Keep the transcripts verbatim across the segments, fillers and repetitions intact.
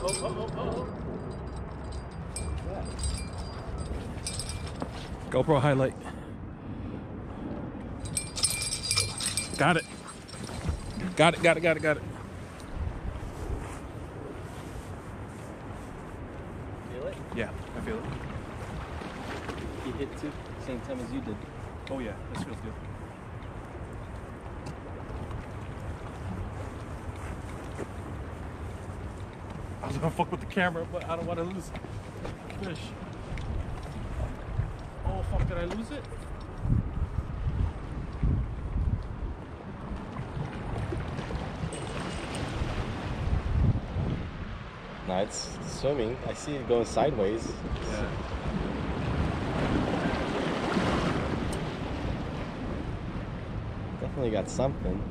oh, oh, oh, oh. GoPro highlight. Got it. Got it, got it, got it, got it. Feel it? Yeah, I feel it. You hit too, same time as you did. Oh yeah, this feels good. I was gonna fuck with the camera, but I don't want to lose fish. Oh fuck, did I lose it? No, it's swimming. I see it going sideways. Yeah. Definitely got something.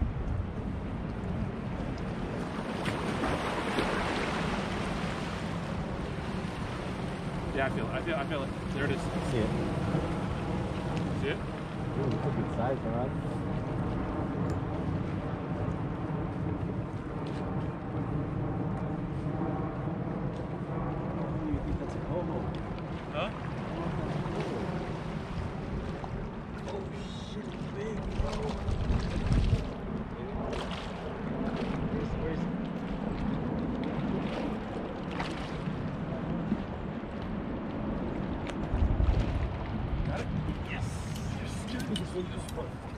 Yeah, I feel it. I feel, I feel it. There it is. See it. See it? Ooh, good size, Rod. You think that's a coho? Huh? Oh shit, big bro. Where's, where's Got it? Yes. Yes. This one, this one.